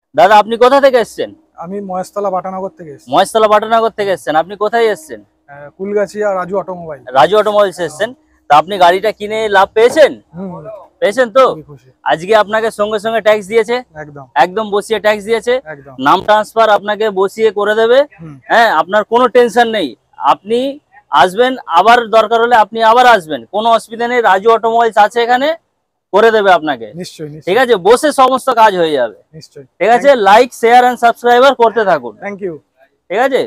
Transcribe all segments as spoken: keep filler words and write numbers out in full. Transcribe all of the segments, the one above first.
দাদা আপনি কোথা থেকে এসেছেন? আমি মহেশতলা বাটানগর থেকে এসেছি। মহেশতলা বাটানগর থেকে এসেছেন। আপনি কোথায় এসেছেন? কুলগাছিয়া রাজু অটোমোবাইল। রাজু অটোমোবাইলস এসেছেন। তা আপনি গাড়িটা কিনে লাভ পেয়েছেন? হুম, পেয়েছেন তো? খুশি। আজকে আপনাকে সঙ্গে সঙ্গে ট্যাক্স দিয়েছে, একদম একদম বসিয়ে ট্যাক্স দিয়েছে, একদম নাম ট্রান্সফার আপনাকে বসিয়ে করে দেবে। হ্যাঁ, আপনার কোনো টেনশন নেই। আপনি আসবেন, আবার দরকার হলে আপনি আবার আসবেন, কোনো অসুবিধা নেই। রাজু অটোমোবাইলস আছে এখানে, করে দেবে আপনাকে। নিশ্চয়ই, ঠিক আছে, বসে সমস্ত কাজ হয়ে যাবে। নিশ্চয়ই। ঠিক আছে, লাইক শেয়ার এন্ড সাবস্ক্রাইবার করতে থাকুন। Thank you. ঠিক আছে।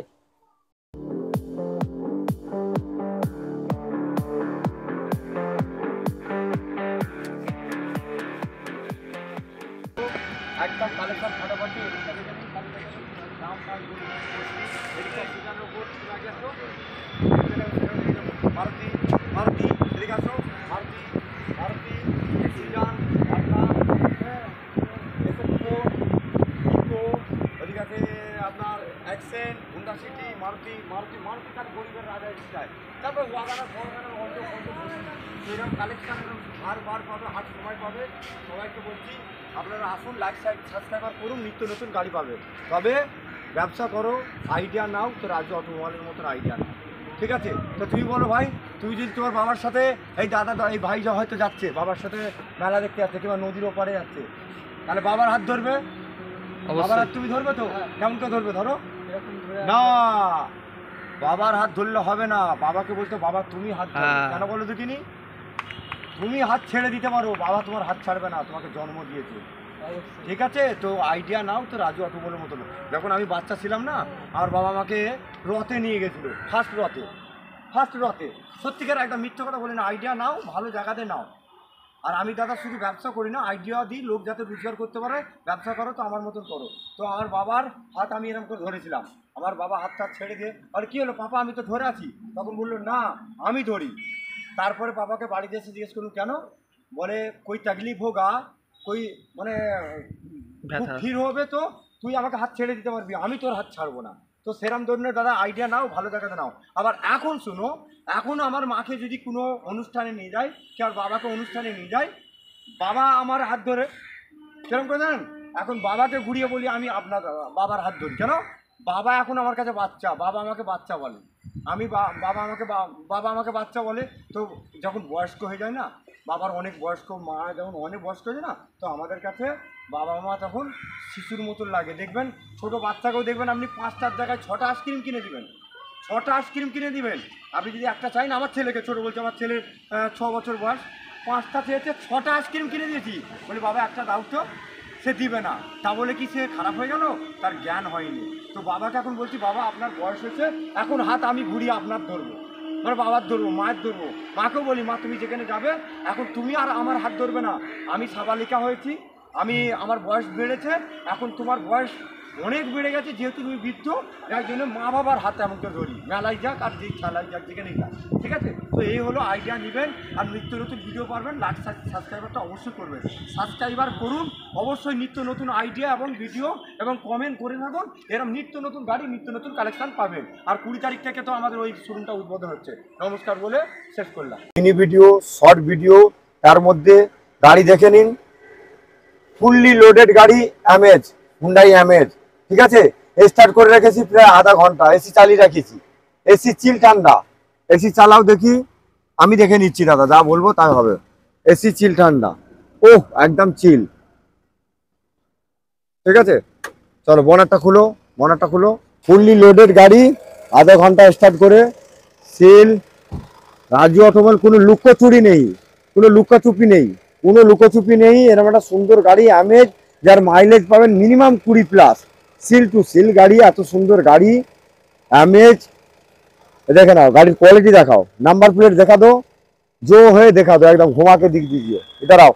একদম কালেকশন ফাটাফাটি দাম মারুতি মারুতি এদিকে আসো মারুতি মারুতি সিজান ইকো এদিকে আছে আপনার Accent Honda City Maruti Maruti Maruti তার গরিবের রাজা স্টাইল তারপরে ওয়াগানার ফরগানার অল্প অল্প বসি সেরকম কালেকশন বার বার পাবে হাট সময় পাবে। সবাইকে বলছি আপনারা আসুন, লাইক সাবস্ক্রাইবার করুন, নিত্য নতুন গাড়ি পাবে। তবে ব্যবসা করো, আইডিয়া নাও, তো রাজু অটোমোবাইলের মতন আইডিয়া নাও। ঠিক আছে? তো তুমি বলো ভাই, তুমি যদি তোমার বাবার সাথে এই দাদা এই ভাই যা হয়তো যাচ্ছে বাবার সাথে মেলা দেখতে যাচ্ছে কিংবা নদীর ওপারে যাচ্ছে, তাহলে বাবার হাত ধরবে? বাবার হাত তুমি ধরবে তো? কেমন করে ধরবে? ধরো না, বাবার হাত ধরলে হবে না। বাবাকে বলতে বাবা তুমি হাত ধরো। কেন বলো দেখিনি? তুমি হাত ছেড়ে দিতে পারো, বাবা তোমার হাত ছাড়বে না, তোমাকে জন্ম দিয়েছে। ঠিক আছে? তো আইডিয়া নাও, তো রাজু অটোমোবাইলের মতো। যখন আমি বাচ্চা ছিলাম না, আমার বাবা আমাকে রথে নিয়ে গেছিলো, ফার্স্ট রথে ফার্স্ট রথে সত্যিকার একটা মিথ্যা কথা বলি না। আইডিয়া নাও, ভালো জায়গাতে নাও। আর আমি দাদা শুধু ব্যবসা করি না, আইডিয়া দিই লোক যাতে রোজগার করতে পারে। ব্যবসা করো তো আমার মতন করো। তো আমার বাবার হাত আমি এরকম করে ধরেছিলাম, আমার বাবা হাত হাত ছেড়ে দিয়ে আর কি হলো পাপা আমি তো ধরে আছি, তখন বললো না আমি ধরি। তারপরে বাবাকে বাড়িতে এসে জিজ্ঞেস করুন কেন, বলে কই তকলিফ হোগা, কই মানে খুব ভিড় হবে তো তুই আমাকে হাত ছেড়ে দিতে পারবি, আমি তোর হাত ছাড়বো না। তো সেরম ধরনের দাদা আইডিয়া নাও, ভালো জায়গাতে নাও। আবার এখন শুনো, এখন আমার মাকে যদি কোনো অনুষ্ঠানে নিয়ে যায় কি আর বাবাকে অনুষ্ঠানে নিয়ে যায়, বাবা আমার হাত ধরে সেরকম করে জানেন। এখন বাবাকে ঘুরিয়ে বলি আমি আপনার বাবার হাত ধরি কেন? বাবা এখন আমার কাছে বাচ্চা, বাবা আমাকে বাচ্চা বলে, আমি বাবা আমাকে বাবা আমাকে বাচ্চা বলে। তো যখন বয়স্ক হয়ে যায় না, বাবার অনেক বয়স্ক, মা যখন অনেক বয়স্ক হয়ে যায় না, তো আমাদের কাছে বাবা মা তখন শিশুর মতন লাগে। দেখবেন ছোটো বাচ্চাকেও দেখবেন আপনি পাঁচটার জায়গায় ছটা আইসক্রিম কিনে দিবেন, ছটা আইসক্রিম কিনে দিবেন। আপনি যদি একটা চাই না, আমার ছেলেকে ছোটো বলছে, আমার ছেলের ছ বছর বয়স, পাঁচটা চেয়েছে, ছটা আইসক্রিম কিনে দিয়েছি। বলি বাবা একটা দাও তো, সে দিবে না। তা বলে কি সে খারাপ হয়ে গেল? তার জ্ঞান হয়নি। তো বাবাকে এখন বলছি বাবা আপনার বয়স হয়েছে, এখন হাত আমি ঘুরিয়ে আপনার ধরবো, মানে বাবার ধরবো, মায়ের ধরবো। মাকেও বলি মা তুমি যেখানে যাবে এখন তুমি আর আমার হাত ধরবে না, আমি সাবালিকা হয়েছি, আমি আমার বয়স বেড়েছে, এখন তোমার বয়স অনেক বেড়ে গেছে, যেহেতু তুমি বৃদ্ধ, যার জন্য মা বাবার হাতে আমাকে ধরি, মেলায় যাক আর যে খেলায় যাক যেখানেই যাক। ঠিক আছে? তো এই হলো আইডিয়া নেবেন, আর নিত্য নতুন ভিডিও পারবেন। লাইক সাবস্ক্রাইবারটা অবশ্যই করবেন, সাবস্ক্রাইবার করুন অবশ্যই। নিত্য নতুন আইডিয়া এবং ভিডিও এবং কমেন্ট করে থাকুন, এরকম নিত্য নতুন গাড়ি নিত্য নতুন কালেকশন পাবেন। আর কুড়ি তারিখ থেকে তো আমাদের ওই শোরুমটা উদ্বোধন হচ্ছে। নমস্কার বলে শেষ করলাম। মিনি ভিডিও, শর্ট ভিডিও, তার মধ্যে গাড়ি দেখে নিন। ফুললি লোডেড গাড়ি, অ্যামেজ, হুন্ডাই অ্যামেজ। ঠিক আছে? স্টার্ট করে রেখেছি প্রায় আধা ঘন্টা, এসি চালিয়ে রাখেছি, এসি চিল ঠান্ডা। এসি চালাও দেখি, আমি দেখে নিচ্ছি দাদা, যা বলবো তাই হবে। এসি চিল ঠান্ডা, ওহ একদম চিল। ঠিক আছে, চলো বনারটা খুলো, বনারটা খুলো। ফুললি লোডেড গাড়ি, আধা ঘন্টা স্টার্ট করে, সিল। রাজু অটোমোবাইল, কোনো লুকোচুরি নেই, কোনো লুকাচুপি নেই, কোনো লুকোচুপি নেই। এরকম একটা সুন্দর গাড়ি অ্যামেজ, যার মাইলেজ পাবেন মিনিমাম কুড়ি প্লাস। সিল টু সিল গাড়ি, এত সুন্দর গাড়ি অ্যামেজ। দেখে নাও, গাড়ির কোয়ালিটি দেখাও, নাম্বার প্লেট দেখা দো, জো হয়ে দেখা দো, একদম ঘুমাকে দিক দিজিয়ে। এটাও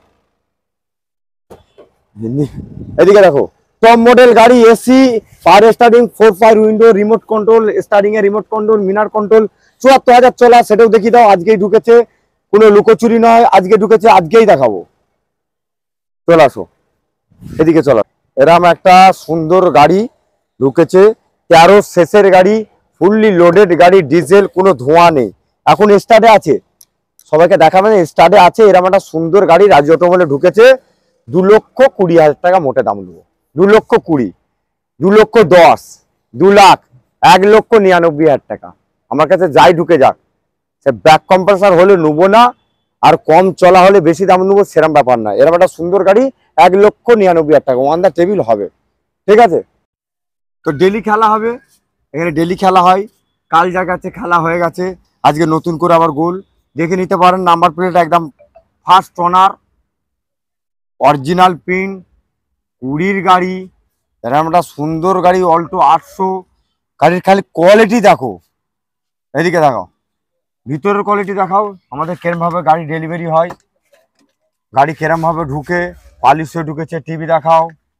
এদিকে দেখো, টপ মডেল গাড়ি, AC, power starting, four five window, remote control, starting এর রিমোট কন্ট্রোল, মিনার কন্ট্রোল। চুয়াত্তর হাজার চলা, সেটাও দেখিয়ে দাও। আজকেই ঢুকেছে, কোনো লুকোচুরি নয়, আজকে ঢুকেছে, আজকেই দেখাবো। চলে আসো, এদিকে চলো। এরম একটা সুন্দর গাড়ি ঢুকেছে, তেরো শেষের গাড়ি, ফুললি লোডেড গাড়ি, ডিজেল, কোনো ধোঁয়া নেই, এখন স্টার্টে আছে। সবাইকে দেখাবেন, স্টার্টে আছে। এরম একটা সুন্দর গাড়ি রাজু অটোমোবাইলে ঢুকেছে, দু লক্ষ কুড়ি হাজার টাকা মোটে দাম দেবো। দু লক্ষ কুড়ি, দু লক্ষ দশ, দু লাখ, এক লক্ষ নিরানব্বই হাজার টাকা। আমার কাছে যাই ঢুকে যাক, সে ব্যাক কম্প্রেসার হলে নেবো না, আর কম চলা হলে বেশি দাম নেবো সেরকম ব্যাপার না। এরকম একটা সুন্দর গাড়ি এক লক্ষ নিরানব্বই হাজার টাকা ওয়ান দ্য টেবিল হবে, ঠিক আছে। তো ডেলি খেলা হবে, এখানে ডেলি খেলা হয়, কাল যা গেছে খেলা হয়ে গেছে, আজকে নতুন করে আবার গোল দেখে নিতে পারেন। নাম্বার প্লেট একদম ফার্স্ট ওনার, অরিজিনাল পিন, কুড়ির গাড়ি, এরকম একটা সুন্দর গাড়ি অল্টো আটশো। গাড়ির খালি কোয়ালিটি দেখো, এদিকে দেখাও, ভিতরের কোয়ালিটি দেখাও, আমাদের কেরমভাবে গাড়ি ডেলিভারি হয়, গাড়ি কেরমভাবে ঢুকে, পালিশ হয়ে ঢুকেছে, টিভি দেখাও,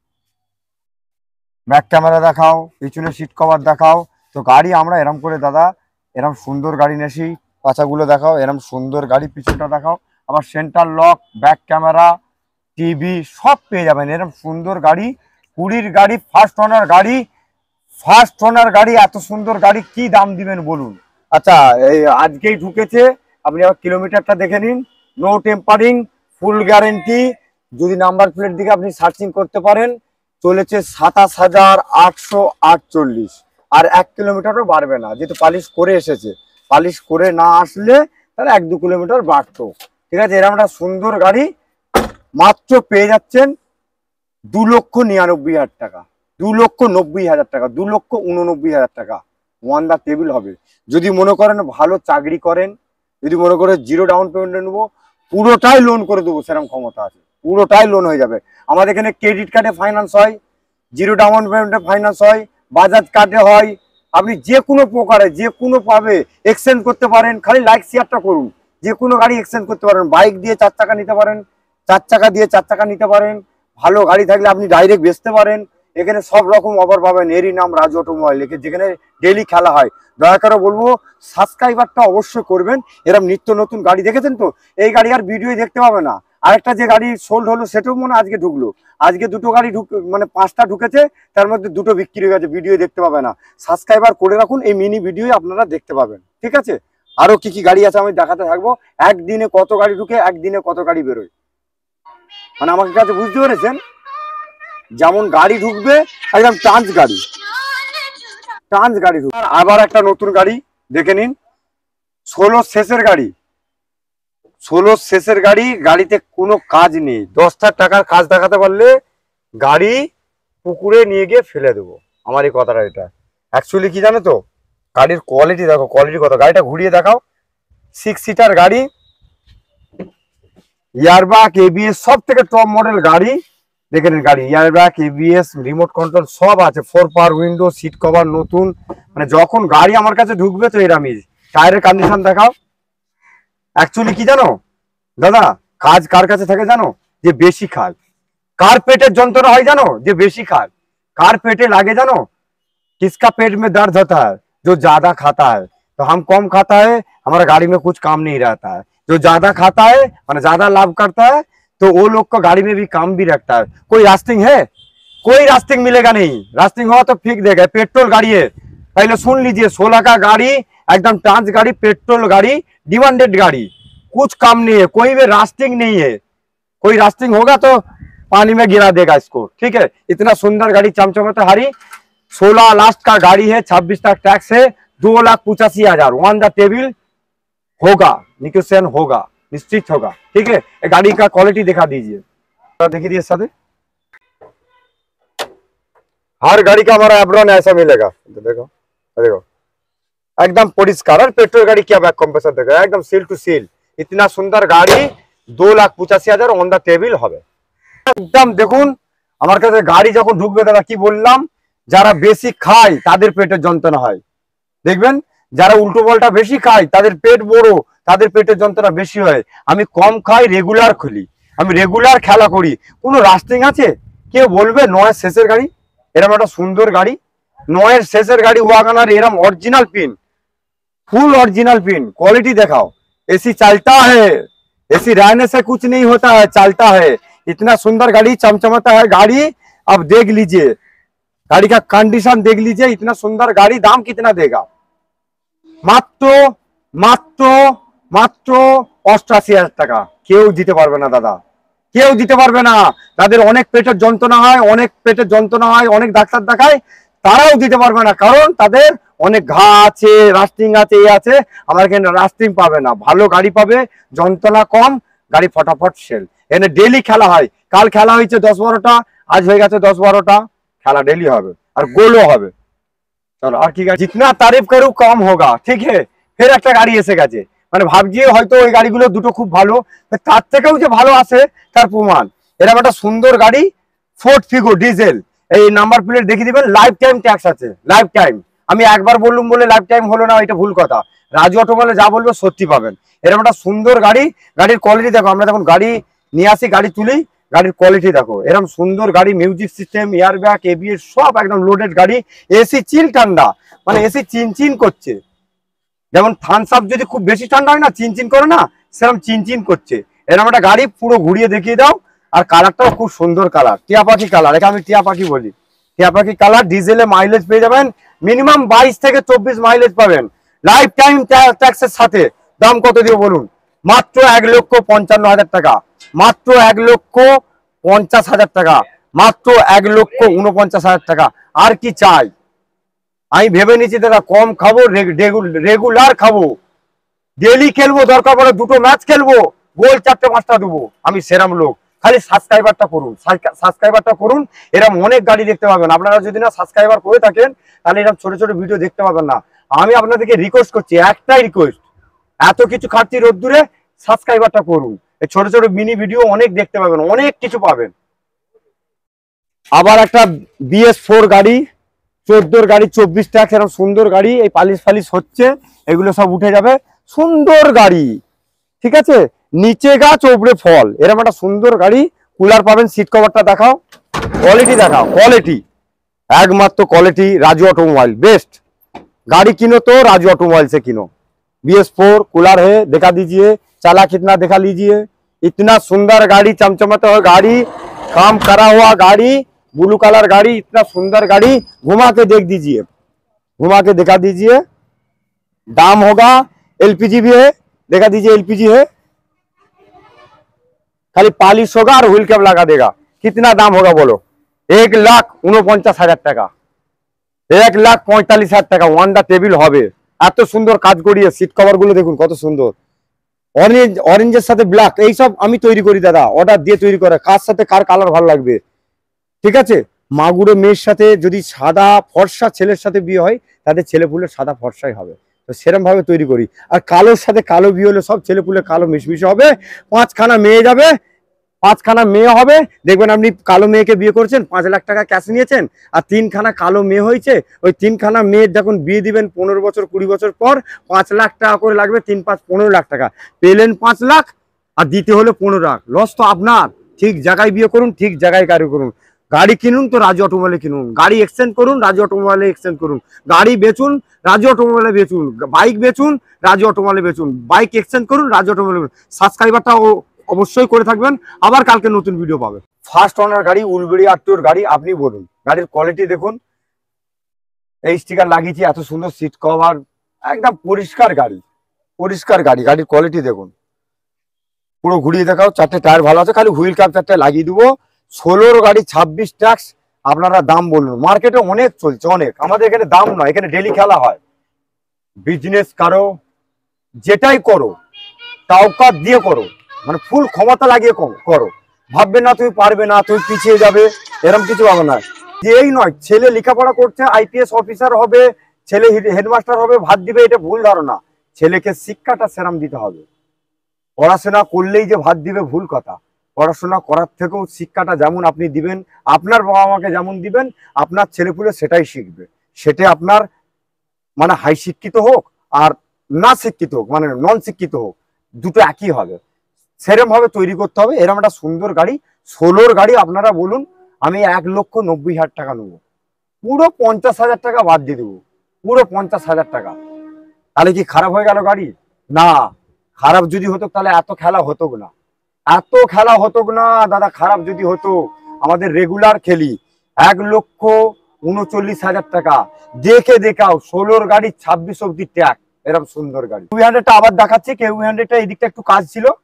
ব্যাক ক্যামেরা দেখাও, পিছনে সিট কভার দেখাও। তো গাড়ি আমরা এরম করে দাদা, এরম সুন্দর গাড়ি নেছি, পাছাগুলো দেখাও, এরম সুন্দর গাড়ি পিছনটা দেখাও, আবার center lock, back camera, TV সব পেয়ে যাবেন। এরম সুন্দর গাড়ি, কুড়ির গাড়ি, ফার্স্ট ওনার গাড়ি, ফার্স্ট ওনার গাড়ি, এত সুন্দর গাড়ি কি দাম দিবেন বলুন। আচ্ছা, এই আজকেই ঢুকেছে, আপনি আবার কিলোমিটারটা দেখে নিন, নো টেম্পারিং, ফুল গ্যারেন্টি। যদি নাম্বার প্লেট দিকে আপনি সার্চিং করতে পারেন, চলেছে সাতাশ হাজার আটশো আটচল্লিশ, আর এক কিলোমিটারও বাড়বে না, যেহেতু পালিশ করে এসেছে। পালিশ করে না আসলে তাহলে এক দু কিলোমিটার বাড়তো, ঠিক আছে। এরকম একটা সুন্দর গাড়ি মাত্র পেয়ে যাচ্ছেন দু লক্ষ নিরানব্বই হাজার টাকা, দু লক্ষ নব্বই হাজার টাকা, দু লক্ষ উননব্বই হাজার টাকা ওয়ান দা টেবিল হবে। যদি মনে করেন ভালো চাকরি করেন, যদি মনে করেন জিরো ডাউন পেমেন্টে নেবো, পুরোটাই লোন করে দেবো, সেরকম ক্ষমতা আছে, পুরোটাই লোন হয়ে যাবে। আমাদের এখানে ক্রেডিট কার্ডে ফাইন্যান্স হয়, জিরো ডাউন পেমেন্টে ফাইন্যান্স হয়, বাজাজ কার্ডে হয়। আপনি যে কোনো প্রকারে যে কোনো পাবে এক্সচেঞ্জ করতে পারেন, খালি লাইক শেয়ারটা করুন। যে কোনো গাড়ি এক্সচেঞ্জ করতে পারেন, বাইক দিয়ে চার চাকা নিতে পারেন, চার চাকা দিয়ে চার চাকা নিতে পারেন, ভালো গাড়ি থাকলে আপনি ডাইরেক্ট বেচতে পারেন। এখানে সব রকম অফার পাবেন, এরই নাম রাজু অটোমোবাইল, যেখানে ডেইলি খেলা হয়। দয়া করে বলবো সাবস্ক্রাইবারটা অবশ্যই করবেন। এরকম নিত্য নতুন গাড়ি দেখেছেন তো, এই গাড়ি আর ভিডিও দেখতে পাবে না। আরেকটা যে গাড়ি সোল্ড হলো সেটাও মনে হয় আজকে ঢুকলো, আজকে দুটো গাড়ি ঢুক মানে পাঁচটা ঢুকেছে, তার মধ্যে দুটো বিক্রি হয়ে গেছে, ভিডিও দেখতে পাবে না। সাবস্ক্রাইবার করে রাখুন, এই মিনি ভিডিও আপনারা দেখতে পাবেন, ঠিক আছে। আরো কি কি গাড়ি আছে আমি দেখাতে থাকবো, একদিনে কত গাড়ি ঢুকে, একদিনে কত গাড়ি বেরোয়, মানে আমাকে কাছে বুঝতে পেরেছেন। যেমন গাড়ি ঢুকবে একদম টাঞ্চ গাড়ি, টাঞ্চ গাড়ি ঢুকবে। আবার একটা নতুন গাড়ি দেখে নিন, ষোলো শেষের গাড়ি, ষোলো শেষের গাড়ি, গাড়িতে কোনো কাজ নেই। দশটার টাকার কাজ দেখাতে পারলে গাড়ি পুকুরে নিয়ে গিয়ে ফেলে দেবো, আমার এই কথাটা। এটা অ্যাকচুয়ালি কি জানো তো, গাড়ির কোয়ালিটি দেখো, কোয়ালিটি কত। গাড়িটা ঘুরিয়ে দেখাও, সিক্স সিটার গাড়ি, এয়ারব্যাগ, এবিএস, সব থেকে টপ মডেল গাড়ি। দেখে নিন গাড়ি, এয়ারব্যাগ, এবিএস, রিমোট কন্ট্রোল সব আছে, four power window, seat cover নতুন। মানে যখন গাড়ি আমার কাছে ঢুকবে তো এরামই। টায়ারের কন্ডিশন দেখাও। অ্যাকচুয়ালি কি জানো দাদা, কাজ কার কাছে থাকে জানো, যে বেশি খায়। কার পেটের যন্ত্রণা হয় জানো, যে বেশি খায়। কার পেটে লাগে জানো, किसका पेट में दर्द होता है, जो ज्यादा खाता है। तो हम कम खाता है, हमारा गाड़ी में कुछ काम नहीं रहता है। जो ज्यादा खाता है मतलब ज्यादा लाभ करता है, तो वो लोग को गाड़ी में भी काम भी रखता है। कोई रास्टिंग है, कोई रास्टिंग मिलेगा नहीं। रास्टिंग हुआ तो फेंक देगा, पेट्रोल गाड़ी है। पहले सुन लीजिए, सोलह का गाड़ी, एकदम टांच गाड़ी, पेट्रोल गाड़ी, डिमांडेड गाड़ी, कुछ काम नहीं है, कोई भी रास्टिंग नहीं है। कोई रास्टिंग होगा तो पानी में गिरा देगा इसको, ठीक है। इतना सुंदर गाड़ी, चमचमाता हारी, सोलह लास्ट का गाड़ी है, छब्बीस तक टैक्स है, दो लाख पचासी हजार वन द टेबिल होगा, निगोशिएशन होगा, निश्चित होगा, ठीक है। गाड़ी का क्वालिटी दिखा दीजिए, देखिए दिए साथ। हर गाड़ी का हमारा एब्रॉन ऐसा मिलेगा, देखो देखो एकदम परिष्कार। और पेट्रोल गाड़ी क्या बैक कंप्रेसर देखो, एकदम सील टू सील। इतना सुंदर गाड़ी दो लाख पचासी हजार ऑन द टेबिल হবে একদম। দেখুন আমার কাছে গাড়ি যখন ঢুকবে দাদা, কি বললাম, যারা বেশি খায় তাদের পেটের যন্ত্রণা হয়। দেখবেন যারা উল্টো পাল্টা বেশি খায় তাদের পেট বড়, তাদের পেটের যন্ত্রণা বেশি হয়। আমি কম খাই, রেগুলার খুলি, আমি রেগুলার খেলা করি। কোনো রাস্টিং আছে কেউ বলবে? নয়ের শেষের গাড়ি, এরকম একটা সুন্দর গাড়ি, নয়ের শেষের গাড়ি, ওয়াগনার, এরকম original pin, full original pin, quality दिखाओ। एसी चलता है, एसी रहने से कुछ नहीं होता है, चलता है। इतना सुंदर गाड़ी, चमचमाता है गाड़ी। अब देख लीजिए गाड़ी का कंडीशन, देख लीजिए इतना सुंदर गाड़ी। दाम कितना देगा? मात्र मात्र मात्र अष्टाशी हजार टाका। केउ दिते पारबे ना दादा, কেউ দিতে পারবে না। তাদের অনেক পেটের যন্ত্রণা হয়, অনেক পেটের যন্ত্রণা হয়, অনেক ডাক্তার দেখায়, তারাও দিতে পারবে না, কারণ তাদের অনেক ঘা আছে, রাস্টিং আছে, এ আছে। আমার এখানে রাস্টিং পাবে না, ভালো গাড়ি পাবে, যন্ত্রণা কম, গাড়ি ফটাফট সেল। এখানে ডেলি খেলা হয়, কাল খেলা হয়েছে দশ বারোটা, আজ হয়ে গেছে দশ বারোটা, খেলা ডেলি হবে, আর গোলও হবে। চলো আর কি, জিতনা তারিফ করু কম হোগা, ঠিক আছে। ফের একটা গাড়ি এসে গেছে, মানে ভাবছি হয়তো ওই গাড়িগুলো দুটো খুব ভালো, তার থেকেও যে ভালো আছে তার প্রমাণ। এরকম একটা সুন্দর গাড়ি, ফোর্ড ফিগো ডিজেল, এই নাম্বার প্লেট দেখিয়ে দিবেন, লাইফ টাইম ট্যাক্স আছে, লাইফ টাইম। আমি একবার বললুম বলে লাইফ টাইম হলো না, এটা ভুল কথা। রাজু অটোমোবাইলে যা বলবো সত্যি পাবেন। এরকম একটা সুন্দর গাড়ি, গাড়ির কোয়ালিটি দেখো, আমরা যখন গাড়ি নিয়ে আসি, গাড়ি তুলি, গাড়ির কোয়ালিটি দেখো, এরকম সুন্দর গাড়ি, music system, airbag, ABS সব একদম লোডেড গাড়ি, এসি চিল ঠান্ডা, মানে এসি চিনচিন করছে। যেমন থামস আপ যদি খুব বেশি ঠান্ডা হয় না, চিনচিন করে না, সেরকম চিনচিন করছে। এরকম একটা গাড়ি পুরো ঘুরিয়ে দেখিয়ে দাও। আর কালারটাও খুব সুন্দর কালার, টিয়া পাখি কালার, এটা আমি টিয়া পাখি বলি, টিয়া পাখি কালার। ডিজেলে মাইলেজ পেয়ে যাবেন মিনিমাম বাইশ থেকে চব্বিশ মাইলেজ পাবেন, লাইফ টাইম ট্যাক্সের সাথে। দাম কত দিব বলুন? মাত্র এক লক্ষ পঞ্চান্ন হাজার টাকা, মাত্র এক লক্ষ পঞ্চাশ হাজার টাকা, মাত্র এক লক্ষ উনপঞ্চাশ হাজার টাকা। আর কি চাই? আমি ভেবে নিচ্ছি দাদা কম খাবো, রেগুলার খাবো, ডেলি খেলবো, দরকার পড়ে দুটো ম্যাচ খেলবো, গোল চারটে পাঁচটা দেবো, আমি সেরাম লোক। খালি সাবস্ক্রাইবারটা করুন, সাবস্ক্রাইবারটা করুন, এরকম অনেক গাড়ি দেখতে পাবেন। আপনারা যদি না সাবস্ক্রাইবার করে থাকেন, তাহলে এরকম ছোট ছোট ভিডিও দেখতে পাবেন না। আমি আপনাদেরকে রিকোয়েস্ট করছি, একটাই রিকোয়েস্ট, এত কিছু খাচ্ছি রোদ্দুরে, সাবস্ক্রাইবারটা করুন। এই ছোট ছোট মিনি ভিডিও অনেক দেখতে পাবেন, অনেক কিছু পাবেন। আবার একটা বিএস ফোর গাড়ি, চোদ্দোর গাড়ি, চব্বিশ ট্যাক্স, এরকম সুন্দর গাড়ি, এই পালিশ ফালিশ হচ্ছে, এগুলো সব উঠে যাবে, সুন্দর গাড়ি, ঠিক আছে। নিচে গাছ ওপরে ফল, এরকম একটা সুন্দর গাড়ি। কুলার পাবেন, সিট কভারটা দেখাও, কোয়ালিটি দেখাও, কোয়ালিটি একমাত্র কোয়ালিটি। রাজু ऑटोमोबाइल बेस्ट गाड़ी किनो तो राजू ऑटोमोबाइल से किनो। बी एस फोर कूलर है, दिखा दीजिए, चला कितना दिखा लीजिए। इतना सुंदर गाड़ी, चमचमाता हुआ गाड़ी, काम करा हुआ गाड़ी, ब्लू कलर गाड़ी, इतना सुंदर गाड़ी, घुमा के देख दीजिए, घुमा के दिखा दीजिए। दाम होगा, एलपीजी भी है, दिखा दीजिए, एलपीजी है, खाली पॉलिश होगा और व्हील कैप लगा देगा। कितना दाम होगा बोलो? एक लाख उनपঞ্চাশ হাজার টাকা, এক লাখ পঁয়তাল্লিশ হাজার টাকা। ওয়ান্ডা টেবিল হবে, এত সুন্দর কাজ করিয়ে। সিট কভার গুলো দেখুন কত সুন্দর, অরেঞ্জ, অরেঞ্জের সাথে ব্ল্যাক, এইসব আমি তৈরি করি দাদা, অর্ডার দিয়ে তৈরি করে। কার সাথে কার কালার ভালো লাগবে, ঠিক আছে। মাগুরে মেয়ের সাথে যদি সাদা ফর্সা ছেলের সাথে বিয়ে হয়, তাদের ছেলে পুলের সাদা ফর্সাই হবে, তো সেরকম ভাবে তৈরি করি। আর কালোর সাথে কালো বিয়ে হলে সব ছেলে পুলে কালো মিশমিশে হবে। পাঁচখানা মেয়ে যাবে, পাঁচখানা মেয়ে হবে, দেখবেন আপনি কালো মেয়েকে বিয়ে করছেন, পাঁচ লাখ টাকা ক্যাশ নিয়েছেন, আর তিনখানা কালো মেয়ে হয়েছে। ওই তিনখানা মেয়ের যখন বিয়ে দিবেন পনেরো বছর কুড়ি বছর পর, পাঁচ লাখ টাকা করে লাগবে, তিন পাঁচ পনেরো লাখ টাকা পেলেন, পাঁচ লাখ আর দিতে হলে পনেরো লাখ, লস তো আপনার। ঠিক জায়গায় বিয়ে করুন, ঠিক জায়গায় গাড়ি করুন। গাড়ি কিনুন তো রাজু অটোমোবাইলে কিনুন, গাড়ি এক্সচেঞ্জ করুন রাজু অটোমোবাইলে এক্সচেঞ্জ করুন, গাড়ি বেচুন রাজু অটোমোবাইলে বেচুন, বাইক বেচুন রাজু অটোমোবাইলে বেচুন, বাইক এক্সচেঞ্জ করুন রাজু অটোমোবাইলে। সাবস্ক্রাইবারটা অবশ্যই করে থাকবেন, আবার কালকে নতুন ভিডিও পাবেন। ফার্স্ট ওনার গাড়ি, উলবেড়ি আটটোর গাড়ি, আপনি বলুন, গাড়ির কোয়ালিটি দেখুন, এই স্টিকার লাগিয়েছি, এত সুন্দর সিট কভার, একদম পরিষ্কার গাড়ি, পরিষ্কার গাড়ি। গাড়ির কোয়ালিটি দেখুন, পুরো ঘুরিয়ে দেখাও, চারটে টায়ার ভালো আছে, খালি হুইল ক্যাপ চারটে লাগিয়ে দেবো। ষোলোর গাড়ি, ছাব্বিশ ট্যাক্স, আপনারা দাম বলুন। মার্কেটে অনেক চলছে, অনেক, আমাদের এখানে দাম নয়, এখানে ডেলি খেলা হয়। বিজনেস করো, যেটাই করো টাউকার দিয়ে করো, মানে ফুল ক্ষমতা লাগিয়ে করো। ভাববে না তুমি পারবে না, তুমি পিছিয়ে যাবে, এরকম কিছু হবে না। যেই নয়, ছেলে লেখাপড়া করছে, আইপিএস অফিসার হবে, ছেলে হেডমাস্টার হবে, ভাত দিবে, এটা ভুল ধারণা। ছেলেকে শিক্ষাটা সেরাম দিতে হবে। পড়াশোনা করলেই যে ভাত দিবে, ভুল কথা। পড়াশোনা করার থেকেও শিক্ষাটা যেমন আপনি দিবেন, আপনার বাবা মাকে যেমন দিবেন, আপনার ছেলেপুলে সেটাই শিখবে। সেটা আপনার মানে হাই শিক্ষিত হোক আর না শিক্ষিত হোক, মানে নন শিক্ষিত হোক, দুটো একই হবে। সেরকম ভাবে তৈরি করতে হবে। এরকম একটা সুন্দর গাড়ি, ষোলোর গাড়ি, আপনারা বলুন, আমি এক লক্ষ নব্বই হাজার টাকা নেবো, পুরো পঞ্চাশ হাজার টাকা বাদ দিয়ে দেবো, পুরো পঞ্চাশ হাজার টাকা। তাহলে কি খারাপ হয়ে গেল গাড়ি? না, খারাপ যদি হতো তাহলে এত খেলা হতো না, এত খেলা হতো না দাদা। খারাপ যদি হতো, আমাদের রেগুলার খেলি, এক লক্ষ উনচল্লিশ হাজার টাকা। দেখে দেখাও, ষোলোর গাড়ি, ছাব্বিশ অব্দি ট্যাগ, এরকম সুন্দর গাড়ি। টু হান্ড্রেডটা আবার দেখাচ্ছি, কেউ হান্ড্রেডটা এই দিকটা একটু কাজ ছিল,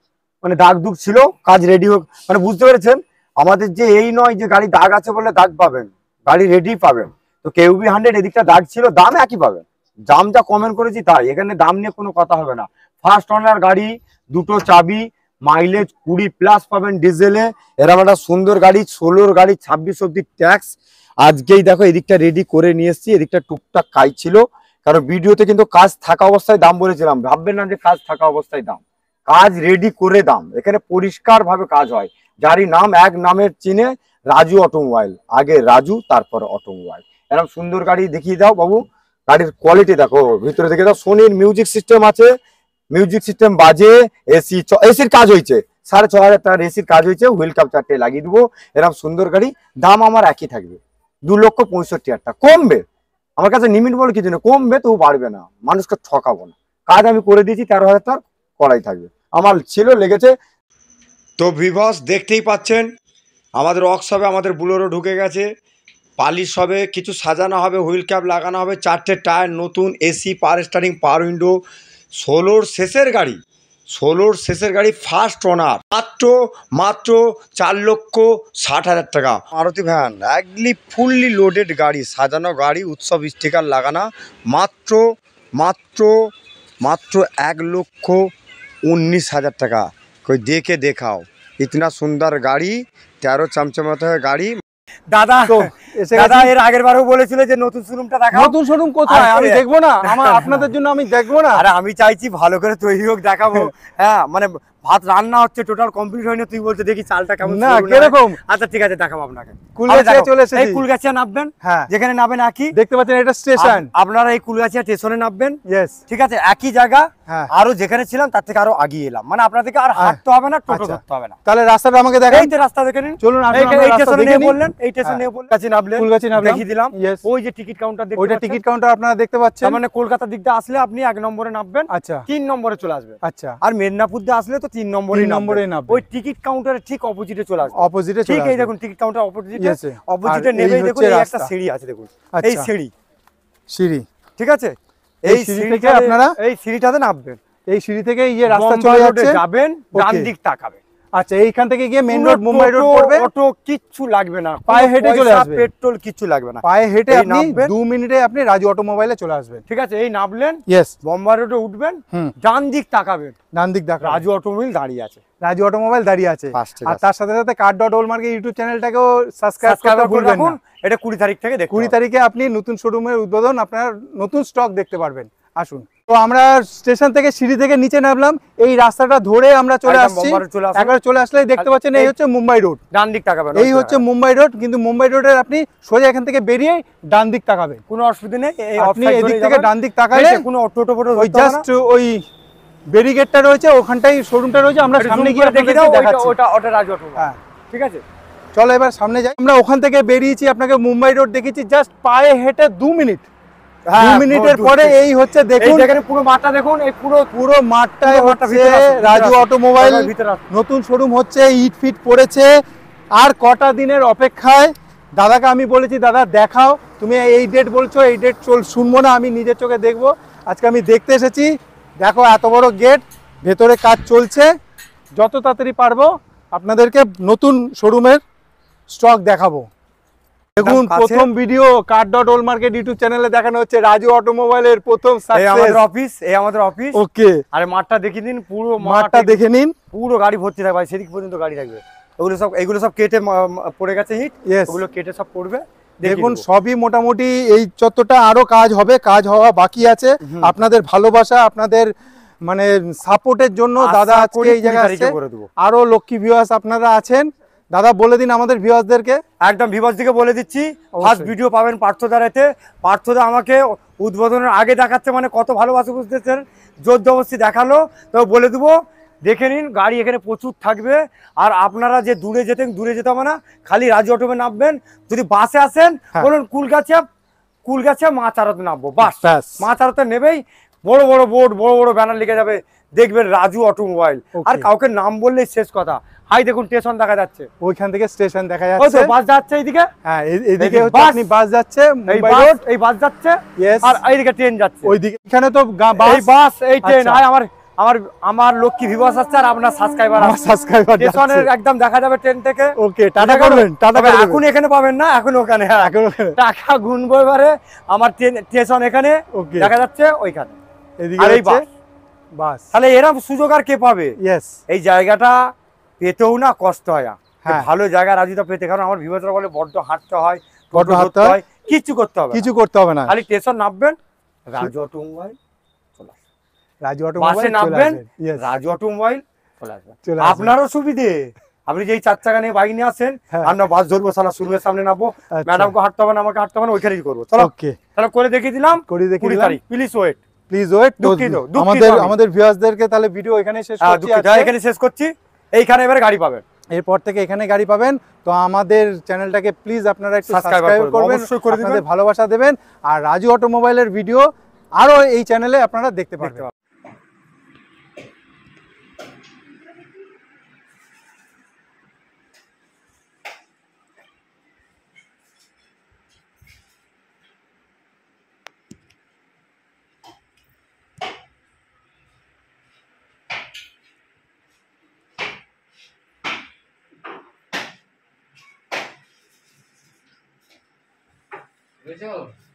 মানে দাগ দুগ ছিল, কাজ রেডি হোক, মানে বুঝতে পেরেছেন আমাদের যে এই নয় যে গাড়ি দাগ আছে বলে দাগ পাবেন, গাড়ি রেডি পাবেন। তো কেউবি হান্ড্রেড এদিকটা দাগ ছিল, দাম একই পাবেন, দাম যা কমেন্ট করেছি তাই, এখানে দাম নিয়ে কোনো কথা হবে না। ফার্স্ট ওনার গাড়ি, দুটো চাবি, মাইলেজ কুড়ি প্লাস পাবেন ডিজেলে, এরকম একটা সুন্দর গাড়ি, ষোলোর গাড়ি, ছাব্বিশ অব্দি ট্যাক্স। আজকেই দেখো এদিকটা রেডি করে নিয়ে এসেছি, এদিকটা টুকটাক কাজ ছিল, কারণ ভিডিওতে কিন্তু কাজ থাকা অবস্থায় দাম বলেছিলাম, ভাববেন না যে কাজ থাকা অবস্থায় দাম, কাজ রেডি করে দাম। এখানে পরিষ্কার ভাবে কাজ হয়, যারই নাম এক নামের চিনে, রাজু অটোমোবাইল, আগে রাজু তারপর অটোমোবাইল। এরকম সুন্দর গাড়ি দেখিয়ে দাও বাবু, গাড়ির কোয়ালিটি দেখো, ভিতরে দেখে দাও, সোনির মিউজিক সিস্টেম আছে, মিউজিক সিস্টেম বাজে, এসি, এসির কাজ হয়েছে, সাড়ে ছ হাজার টাকার এসির কাজ হয়েছে, হুইল কাপ চারটে লাগিয়ে দেবো। এরকম সুন্দর গাড়ি, দাম আমার একই থাকবে, দু লক্ষ পঁয়ষট্টি হাজার টাকা। কমবে আমার কাছে নিমিট বলে কিছু নেই, কমবে তবু বাড়বে না, মানুষকে ঠকাবো না। কাজ আমি করে দিয়েছি, তেরো হাজার টাকার করাই থাকবে, আমার ছিল লেগেছে। তো ভিভস দেখতেই পাচ্ছেন আমাদের ওয়ার্কশপে আমাদের বুলেরো ঢুকে গেছে, পালিশ হবে, কিছু সাজানো হবে, হুইল ক্যাপ লাগানো হবে, চারটে টায়ার নতুন, AC, power steering, power window, ষোলোর শেষের গাড়ি, ষোলোর শেষের গাড়ি, ফার্স্ট ওনার, মাত্র মাত্র চার লক্ষ ষাট হাজার টাকা। মারুতি ভ্যান একলি ফুললি লোডেড গাড়ি, সাজানো গাড়ি, উৎসব স্টিকার লাগানো, মাত্র মাত্র মাত্র এক লক্ষ উনিশ হাজার টাকা। কই দেখে দেখাও, ইতনা সুন্দর গাড়ি, তেরো চমচমাতে গাড়ি। দাদা দাদা এর আগের বারও বলেছিল যে নতুন শোরুমটা দেখাও। নতুন শোরুম কোথায়? আমি দেখবো না? আমার আপনাদের জন্য আমি দেখবো না? আরে আমি চাইছি ভালো করে তৈরি হোক, দেখাবো। হ্যাঁ মানে ভাত রান্না হচ্ছে, টোটাল কমপ্লিট হয়নি, তুই বলতে দেখি চালটা কেমন না কিরকম। আচ্ছা ঠিক আছে দেখাবো আপনাকে। কুলগাছিয়া চলে এসেছি, এই কুলগাছিয়া নামবেন, হ্যাঁ যেখানে নামেন একই, দেখতে পাচ্ছেন এটা স্টেশন, আপনারা এই কুলগাছিয়া স্টেশনে নামবেন। ইয়েস ঠিক আছে, একই জায়গা, হ্যাঁ আরো যেখানে ছিলাম তার থেকে আরো আগিয়ে এলাম, মানে আপনাদেরকে আর হাঁটতে হবে না, টোটো ধরতে হবে না। তাহলে রাস্তাটা আমাকে দেখান। এই তো রাস্তা দেখে নিন, চলুন আসুন, এই আমরা রাস্তা স্টেশনে দেখে নিয়ে নিই। বললেন, এই স্টেশনে নিয়ে বললেন, কাছে নামলেন, কুলগাছি নামলাম, দেখিয়ে দিলাম। ইয়েস ওই যে টিকিট কাউন্টার দেখতে ওইটা পাচ্ছেন, টিকিট কাউন্টার আপনারা দেখতে পাচ্ছেন। তার মানে কলকাতার দিক দিয়ে আসলে আপনি এক নম্বরে নামবেন, আচ্ছা তিন নম্বরে চলে আসবেন। আচ্ছা আর মেদিনীপুর দিয়ে আসলে তো তিন নম্বরে তিন নম্বরেই নামবেন। ওই টিকিট কাউন্টারের ঠিক অপোজিটে চলে আসবে, অপোজিটে ঠিক চলে এই আসবে। দেখুন টিকিট কাউন্টার অপোজিটে, Yes, sir। অপোজিটে আর এই নেমেই দেখুন হচ্ছে এই একটা রাস্তা। সিঁড়ি আছে, দেখুন আচ্ছা। এই সিঁড়ি, সিঁড়ি, ঠিক আছে, এই এই সিঁড়ি থেকে সিঁড়িটাতে আপনারা এই সিঁড়িটাতে নামবেন, এই সিঁড়ি থেকে এই যে রাস্তা বোম্বাই চলে রোডে যাচ্ছে, যাবেন, ডান Okay। দিক তাকাবেন। আচ্ছা এইখান থেকে গিয়ে মেইন কোনো রোড মুম্বাই রোড টোটো, পড়বে, অটো কিচ্ছু লাগবে না, পায়ে কোনো হেঁটে চলে পয়সা, আসবে। পেট্রোল কিচ্ছু লাগবে না, পায়ে হেঁটে এই আপনি নামবেন। দু মিনিটে আপনি রাজু অটোমোবাইলে চলে আসবেন। ঠিক আছে, এই নামলেন, ইয়েস বোম্বাই রোডে উঠবেন, হুম ডান দিক তাকাবেন, ডান দিক দেখা রাজু অটোমোবাইল দাঁড়িয়ে আছে, রাজু অটোমোবাইল দাঁড়িয়ে আছে। First ঠিক আর আছে। তার সাথে সাথে কার ডট ওলমার্কের ইউটিউব চ্যানেলটাকেও সাবস্ক্রাইব করতে সাবস্ক্রাইব করে ভুলবেন রাখুন, না। এটা কুড়ি তারিখ থেকে দেখতে কুড়ি পাবেন। তারিখে আপনি নতুন শোরুমের উদ্বোধন, আপনার নতুন স্টক দেখতে পারবেন। আসুন, তো আমরা স্টেশন থেকে সিঁড়ি থেকে নিচে নামলাম, এই রাস্তাটা ধরে আমরা চলে একদম আসছি। বোম্বাই রোড চলে আসুন। একবার চলে আসলেই দেখতে আর পাচ্ছেন এই এই- হচ্ছে মুম্বাই রোড, ডান দিক তাকাবেন, এই হচ্ছে মুম্বাই রোড। কিন্তু মুম্বাই রোডের আপনি সোজা এখান থেকে বেরিয়ে ডান দিক তাকাবেন, কোনো অসুবিধা নেই, এই আপনি offside এদিক ধরে থেকে যাবেন। ডান দিক তাকালে এই যে কোনো টোটো ফোটো ওই ধরতে হবে না। জাস্ট ওই ব্যারিকেডটা রয়েছে, ওখানটাই শোরুমটা রয়েছে। আমরা একটু সামনে zoom গিয়ে করে দেখিয়ে দাও, আপনাদেরকে ওইটা দেখাচ্ছি। ওটা ওটা রাজু অটোমোবাইল, হ্যাঁ ঠিক আছে। চলো এবার সামনে যাই। আমরা ওখান থেকে বেরিয়েছি, আপনাকে মুম্বাই রোড দেখেছি, জাস্ট পায়ে হেঁটে দু মিনিট, দু হ্যাঁ, মিনিটের দু- পরে দু- এই হচ্ছে এই দেখুন যেখানে পুরো মাঠটা দেখুন, এই পুরো পুরো মাঠটাই পুরো মাঠটা হচ্ছে ভিতরে আসুন, ভিতরে রাজু আসুন। অটোমোবাইল ভিতরে আসুন। নতুন শোরুম হচ্ছে, ইট ফিট পড়েছে। আর কটা দিনের অপেক্ষায় দাদাকে আমি বলেছি, দাদা দেখাও, তুমি এই ডেট বলছো, এই ডেট চল শুনবো না, আমি নিজের চোখে দেখবো। আজকে আমি দেখতে এসেছি, দেখো এত বড় গেট, ভেতরে কাজ চলছে। যত তাড়াতাড়ি পারবো আপনাদেরকে নতুন শোরুমের স্টক দেখাবো। দেখুন কাছে। প্রথম ভিডিও কার ডট ওল মার্কেট ইউটিউব চ্যানেলে দেখানো হচ্ছে রাজু অটোমোবাইলের প্রথম এই আমাদের সাকসেস। অফিস, এই আমাদের অফিস। ওকে, আরে মাঠটা দেখিয়ে দিন, পুরো মাঠটা মাঠ দেখে নিন। পুরো গাড়ি ভর্তি থাকবে, ভাই সেদিক পর্যন্ত গাড়ি থাকবে। ওগুলো সব এগুলো সব কেটে ম- ম- পড়ে গেছে হিট, Yes. ওগুলো কেটে সব পড়বে। দেখুন সবই মোটামুটি এই চত্বরটা আরো কাজ হবে, কাজ হওয়া বাকি আছে। আপনাদের ভালোবাসা, আপনাদের মানে সাপোর্টের জন্য দাদা আজকে এই জায়গায় আসছে। করে দেবো আরো লক্ষ্মী ভিউয়ার্স আপনারা আছেন, দাদা বলে দিন আমাদের ভিউয়ার্সদেরকে। একদম ভিভাস দিকে বলে দিচ্ছি, ফার্স্ট ভিডিও পাবেন পার্থদারেতে। পার্থদা আমাকে উদ্বোধনের আগে দেখাচ্ছে, মানে কত ভালোবাসা বুঝতেছেন, জোর জবরদস্তি দেখালো। তো বলে দেবো, দেখে নিন গাড়ি এখানে প্রচুর থাকবে। আর আপনারা যে দূরে যেতেন, দূরে যেতে হবে না, খালি রাজু অটোমে নামবেন। যদি বাসে আসেন হ্যাঁ। বলুন কুলগাছিয়া, কুলগাছিয়া মা চারাতে নামবো, বাস ব্যাস। মা চারাতে নেবেই, বড় বড় বোর্ড, বড় বড় ব্যানার লিখে যাবে, দেখবেন রাজু অটোমোবাইল। Okay. আর কাউকে নাম বললেই শেষ কথা। হাই দেখুন স্টেশন দেখা যাচ্ছে, ওইখান থেকে স্টেশন দেখা ওই যাচ্ছে। তো বাস যাচ্ছে এইদিকে, হ্যাঁ এই- এইদিকে এইদিকে হচ্ছে বাস। আপনি বাস যাচ্ছে, এই মুম্বাই বাস রোড। এই বাস যাচ্ছে, Yes. আর এইদিকে ট্রেন যাচ্ছে। ওইদিকে এখানে তো গা- এই বাস বাস এই ট্রেন, আচ্ছা। আর আমার আমার আমার লক্ষ্মী ভিউয়ার্স আসছে আর আপনার সাবস্ক্রাইবার আমার সাবস্ক্রাইবার স্টেশনের একদম দেখা যাবে ট্রেন থেকে। ওকে, টাটা করবেন, টাটা তবে করে এখন এখানে পাবেন না, এখন ওখানে। হ্যাঁ, এখন টাকা গুনবো এবারে। আমার স্টেশন এখানে ওকে, দেখা যাচ্ছে ওইখানে। এদিকে আর এই হচ্ছে বাস। বাস। তাহলে এরকম সুযোগ আর কে পাবে? ইয়েস, এই জায়গাটা পেতেও না কষ্ট হয় না। হ্যাঁ। ভালো জায়গা রাজুদা পেতে, কারণ আমার ভিউয়ার্সরা বলে বড্ড হাঁটতে হয়, বড্ড টোটো হাঁটতে ধরতে হয়, হয়, কিছু করতে হবে না। কিছু করতে হবে না। খালি স্টেশন নামবেন, রাজু অটোমোবাইল চলে আসবে। রাজু বাসে অটোমোবাইল চলে নামবেন, আসবেন। ইয়েস, রাজু অটোমোবাইল চলে আসবে। চলে আসবেন। আপনারও সুবিধে, আপনি যেই চার চাকা নিয়ে বাইক নিয়ে আসেন, হ্যাঁ। আমরা বাস ধরবো, সালা শুরুর সামনে নামবো, আচ্ছা। ম্যাডামকে হাঁটতে হবে না, আমাকে হাঁটতে হবে না, ওইখানেই করবো। চলো ওকে, তাহলে করে দেখিয়ে দিলাম। করে দেখিয়ে কুড়ি দিলাম। তারিখ, প্লিজ ওয়েট। Please wait. দুঃখিত, দুঃখিত আমাদের আমি। আমাদের ভিউয়ার্সদেরকে তাহলে ভিডিও এখানে শেষ হ্যাঁ, করছি। দুঃখিত, আজকে। এখানে শেষ করছি। এইখানে এবারে গাড়ি পাবেন। এরপর থেকে এখানে গাড়ি পাবেন। তো আমাদের চ্যানেলটাকে প্লিজ আপনারা একটু Subscribe সাবস্ক্রাইব করবেন, করবেন, অবশ্যই করে দিবেন। আপনাদের ভালোবাসা দেবেন। আর রাজু অটোমোবাইলের ভিডিও আরো এই চ্যানেলে আপনারা দেখতে পারবেন। দেখতে পাবেন। বুঝছো?